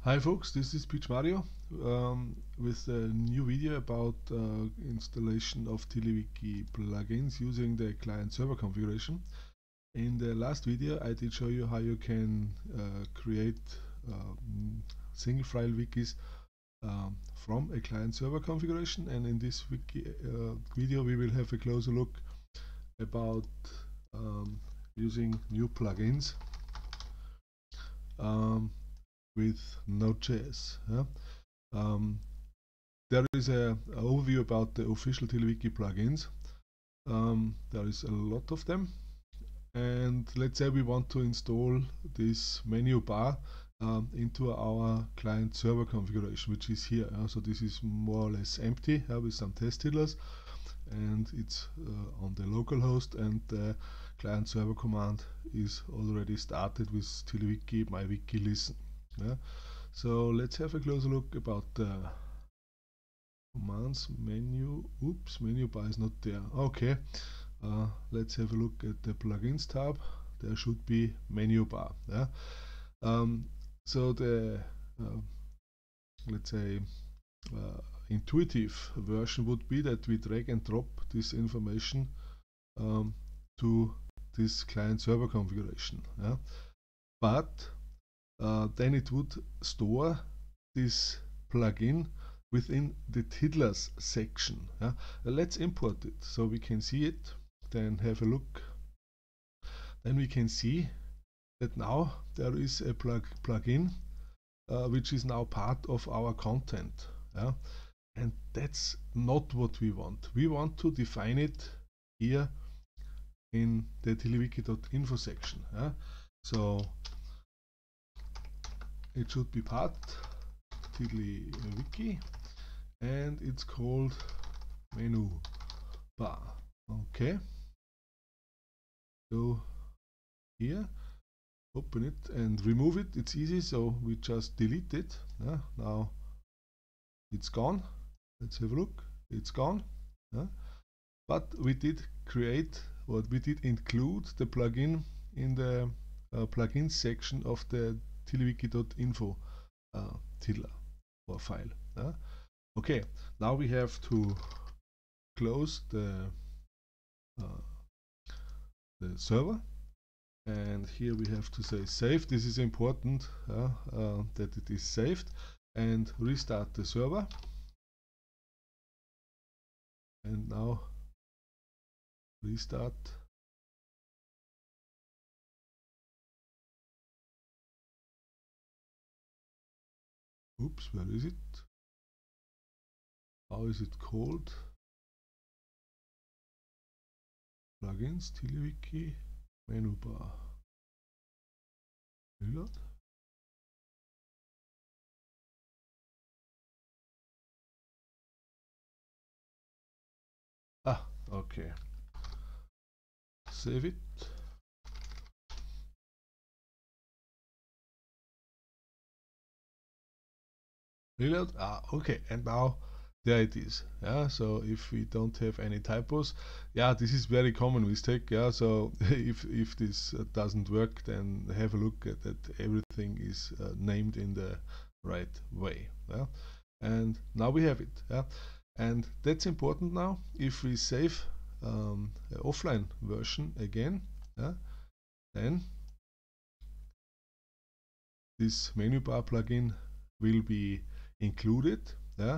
Hi folks, this is Peach Mario with a new video about installation of TiddlyWiki plugins using the client-server configuration. In the last video I did show you how you can create single file wikis from a client-server configuration, and in this video we will have a closer look about using new plugins with Node.js. Yeah? There is an overview about the official TiddlyWiki plugins. There is a lot of them, and let's say we want to install this menu bar into our client server configuration, which is here. So this is more or less empty with some test tiddlers, and it's on the local host, and the client server command is already started with TiddlyWiki mywiki listen. Yeah? So let's have a closer look about the commands menu. Oops, menu bar is not there. Okay, let's have a look at the plugins tab. There should be menu bar. Yeah? So the let's say intuitive version would be that we drag and drop this information to this client server configuration. Yeah? But then it would store this plugin within the tiddlers section. Yeah? Let's import it so we can see it, then have a look. Then we can see that now there is a plugin which is now part of our content. Yeah? And that's not what we want. We want to define it here in the tiddlywiki.info section. Yeah? So it should be part TiddlyWiki, and it's called menu bar. Okay, go here, open it and remove it. It's easy, so we just delete it. Now it's gone. Let's have a look. It's gone. But we did create, or we did include the plugin in the plugins section of the tiddlywiki.info tiddler or file. Okay, now we have to close the server, and here we have to say save. This is important that it is saved, and restart the server. And now restart. Oops, where is it? How is it called? Plugins, TiddlyWiki, menu bar. Reload. Ah, okay. Save it. Reload. Ah, okay. And now there it is. Yeah. So if we don't have any typos, yeah, this is very common mistake. Yeah. So if this doesn't work, then have a look at that. Everything is named in the right way. Yeah. And now we have it. Yeah. And that's important now. If we save offline version again, yeah, then this menu bar plugin will be included, yeah,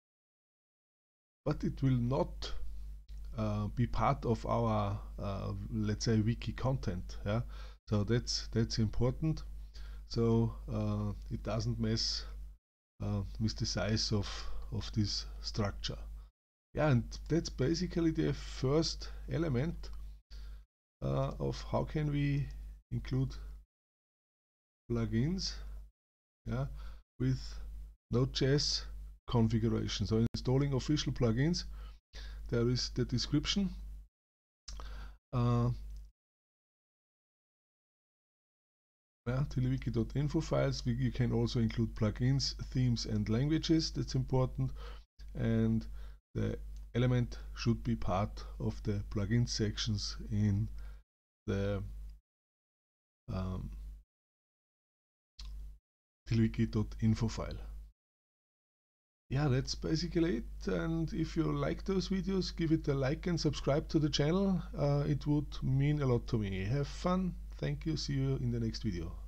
but it will not be part of our let's say wiki content. Yeah, so that's important. So it doesn't mess with the size of this structure. Yeah, and that's basically the first element of how can we include plugins, yeah, with Node.js configuration. So installing official plugins, there is the description. TiddlyWiki.info files. You can also include plugins, themes, and languages. That's important. And the element should be part of the plugin sections in the tilwiki.info file. Yeah, that's basically it, and if you like those videos, give it a like and subscribe to the channel. It would mean a lot to me. Have fun. Thank you. See you in the next video.